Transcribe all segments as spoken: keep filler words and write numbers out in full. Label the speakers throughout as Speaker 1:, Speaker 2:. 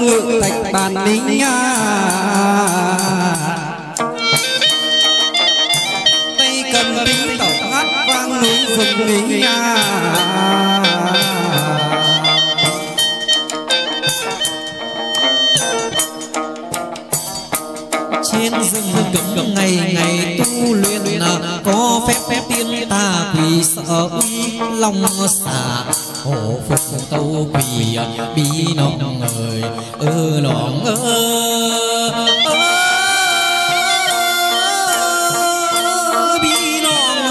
Speaker 1: ngự thạch bàn lính tay cầm lính tẩu hát vang núi rừng lính trên rừng cấm ngày ngày tu luyện có phép phép tiên ta quỳ sợ uy long xà hổ phục tâu quỳ bí nọng ơi ơ nọng ơ bí nọng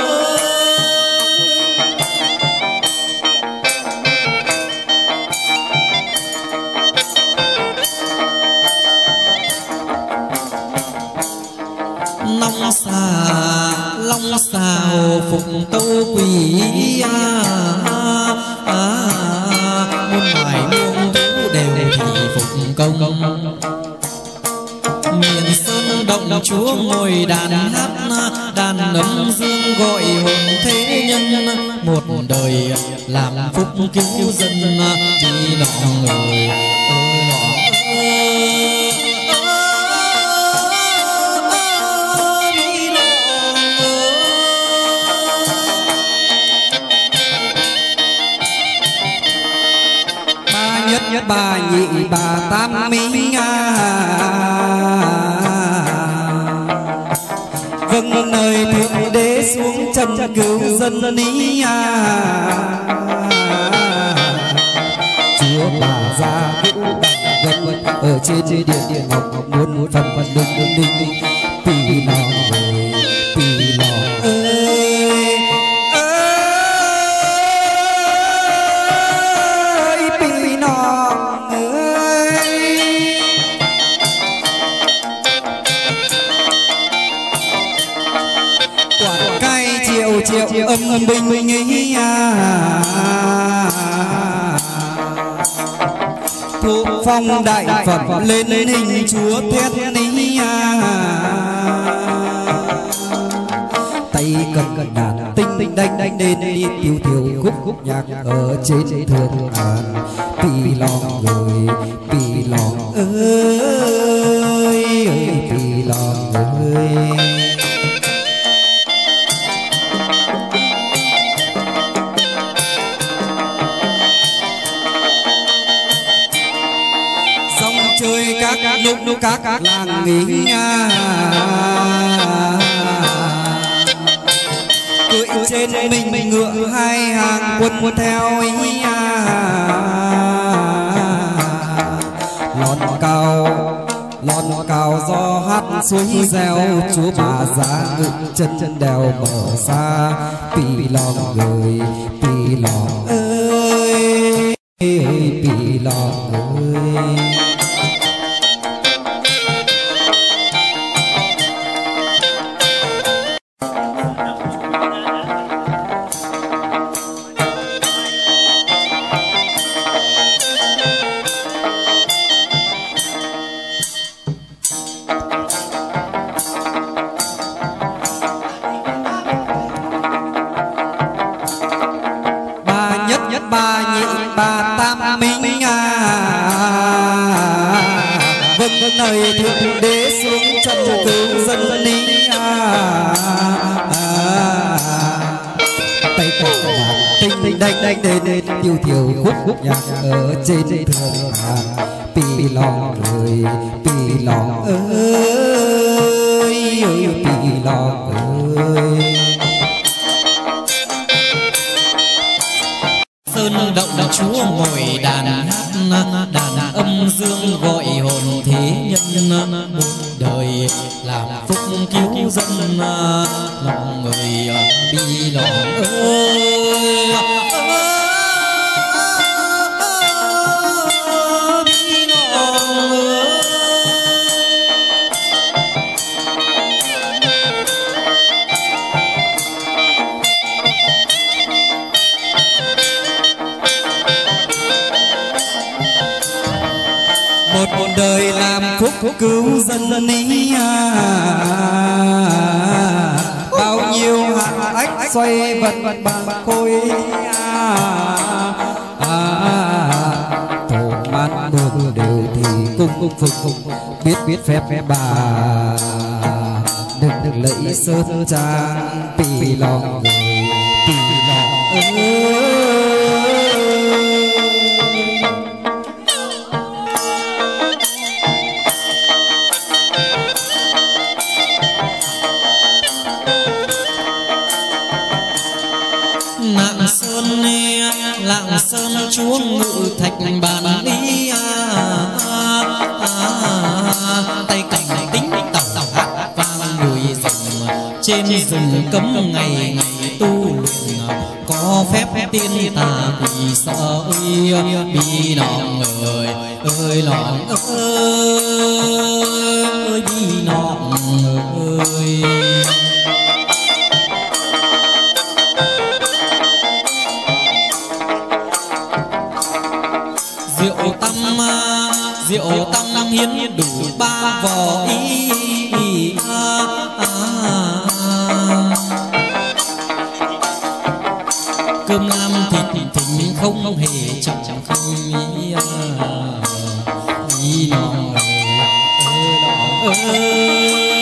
Speaker 1: long xà long xà hổ phục tâu quỳ muôn loài muôn thú đều thì phục công miền sơn động chúa ngồi đàn hát đàn ấm dương gọi hồn thế nhân một đời làm phúc cứu dân đi nọ người ơ nọ nhất bà nhị bà tam mỹ vâng nơi thượng đế xuống trần cứu dân ní chúa bà ra vâng ở trên điện điện ngọc ngọc muốn muốn phần phần đinh đinh đinh đinh tùy nọ rồi tùy nọ triệu âm âm bình bình ý thuộc phong đại phẩm lên hình chúa thét ní tay cầm đàn tinh tinh đánh đánh đến đi tiêu tiêu khúc khúc nhạc ở trên thượng đàn pì lòng rồi pì lòng ơi pì lòng ơi chơi các núc núc các làng nghỉ cưỡi trên mình ngựa hai hàng quân quân theo ý lon cao lon cao do hát suối reo chúa bà giá ngự chân chân đèo mở xa pì lòng người pì lòng ơi pì lòng ơi nơi thượng đế xuống chân cứu dân ní tay cầm đàn tinh tinh đánh đánh đến đến tiêu tiêu khúc khúc nhạc ở trên thượng đàn pì lòng người pì lòng ơi pì lòng ơi sơn động chúa ngồi đàn hát đàn âm dương gọi hồn thế nhân một đời làm phúc cứu dân lòng người bi lòng ơi bi lòng ơi một một đời làm phúc cứu dân ní bao nhiêu hạt ách xoay vật vật bằng khôi thổ man mường đều cung phụng biết biết phép phép bà đừng đừng lấy sơn trang pì lòng người pì lòng ơi.
Speaker 2: Lạng Sơn Lạng Sơn chúa ngự thạch bàn đi à, à, à, tay cảnh tính tàu hát vang núi rừng trên rừng cấm ngày ngày tu luyện có phép tiên tà quỷ sợ ơi bi nọng ơi ơi nọng ơi bi nọng ơi. Rượu tâm rượu tâm hiến đủ ba vò ý à, à, à. Cơm lam thịt thịnh không hề chậm chậm không ý à, ý nòng ơi nòng ơi.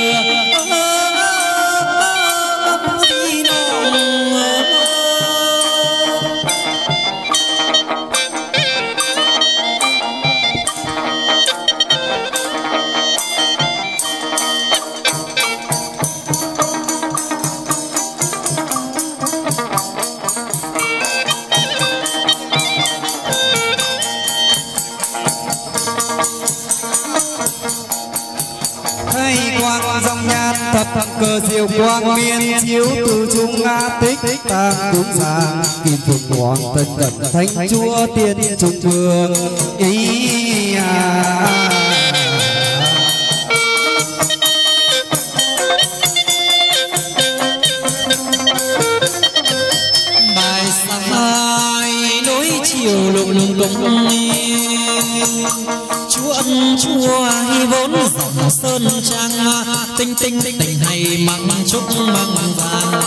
Speaker 1: thập cờ diệu quang miên chiếu từ trung nga tích tam cung giang kim phượng hoàng tân cận thánh chúa tiên trung vương ý à.
Speaker 2: Bài sai nối chiều lục lục lục chúa ân chúa hay vốn dòng sơn trang tinh tinh tình hay măng trúc măng vàng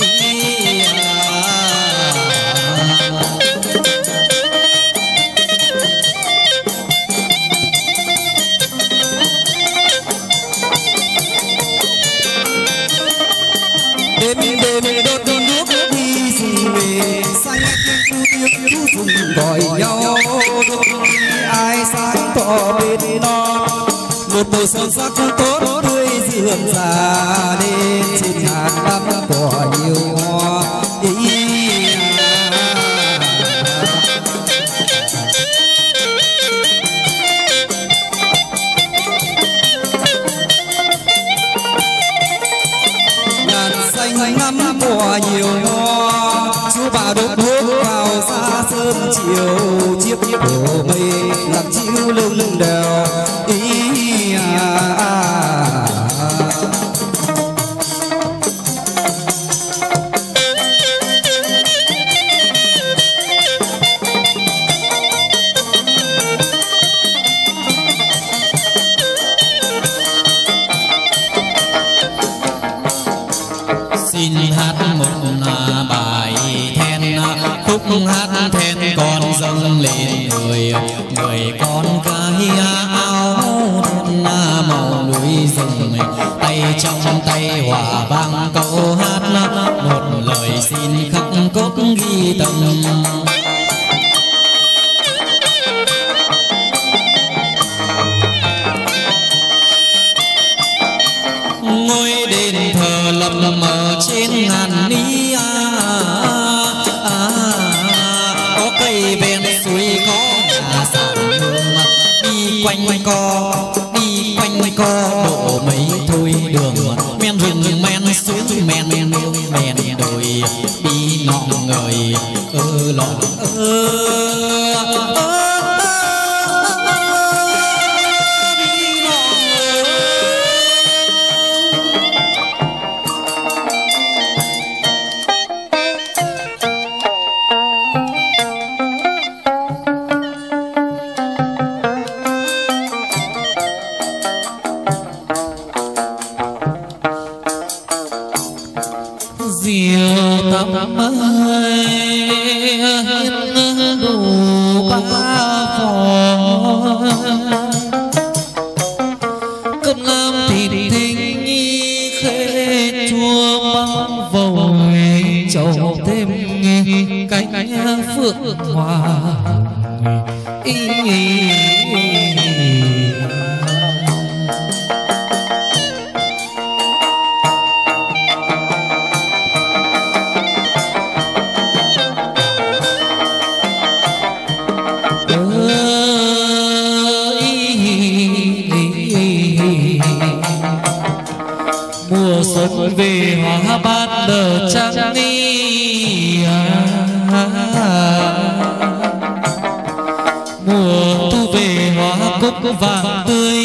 Speaker 1: đêm đêm đốt nước đi rừng về xanh tiếng rừng gọi nhau ai sáng tỏ bên non một màu sơn sắc tốt tươi dường già nên trên ngàn năm cỏ nhiều hoa ý. Ngàn xanh năm cỏ nhiều hoa chú bà đốt nước vào xa sớm chiều chiếc hồ mây lặng chiếu lưng đèo ý à, à.
Speaker 2: Xin hát một bài then khúc hát then con dâng lên người người con cái áo đen màu núi rừng tay trong tay hòa vang câu hát một lời xin khắc cốt ghi tâm. Ngôi đền thờ lập ở trên ngàn ní à, à, có cây ven suối có nhà sàn hương đi quanh quanh co đi quanh quanh co độ mấy thôi đường men rừng men suối men men men đồi đi ngọn người ơ lọ ơ diệu tâm ơi đủ ba phòng bầu trầu thêm cánh phượng hoa ý, ý, ý, ý. Mùa xuân về hoa bát nở trắng nghi, mùa thu về hoa cúc vàng tươi,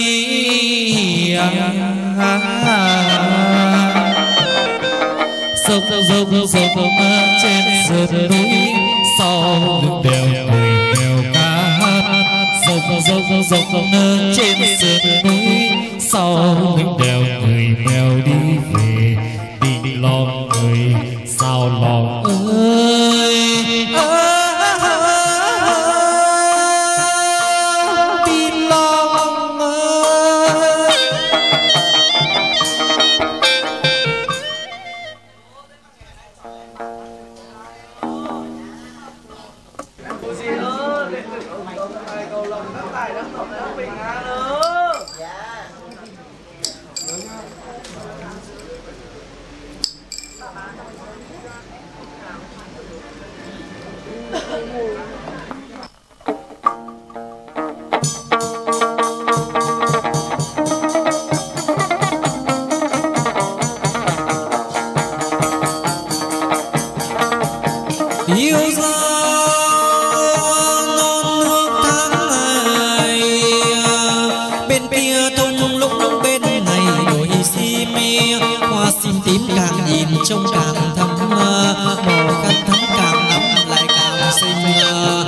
Speaker 2: sông sông sông trên sườn núi sau lưng đèo người đèo ca hát, sông sông sông trên sườn núi sau lưng đèo người mèo đi về đi lòng người sao lòng ơi đi lòng ơi. Yêu ra non nước tháng ngày, bên kia thung lũng bên này đồi xi mê, hoa xin tím càng nhìn trông càng thắm, màu càng thắm càng ngắm lại càng xinh.